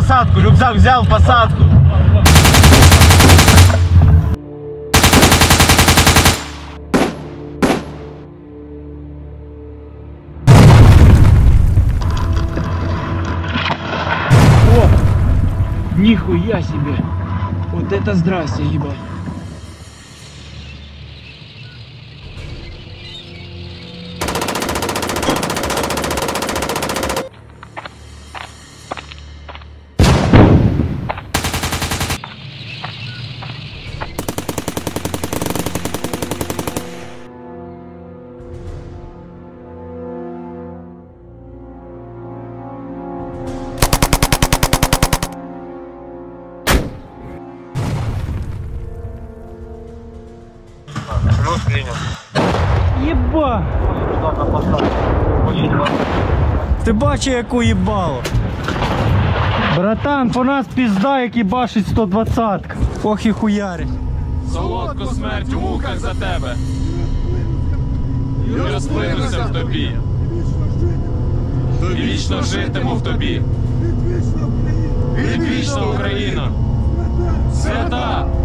посадку, рюкзак взял, посадку. О, нихуя себе. Вот это здрасте, ебать. Плюс принял. Єба! Ти бачиш, яку їбало? Братан, по нас пізда, як їбашить 120-ка. Ох і хуярить. Солодку смерть у муках за тебе. І розплинуся в тобі. І вічно житиму в тобі. Відвічна Україна. Свята!